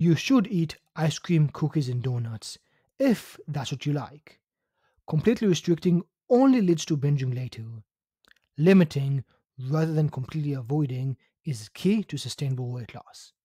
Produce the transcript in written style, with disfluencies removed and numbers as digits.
You should eat ice cream, cookies, and donuts if that's what you like. Completely restricting only leads to binging later. Limiting rather than completely avoiding is key to sustainable weight loss.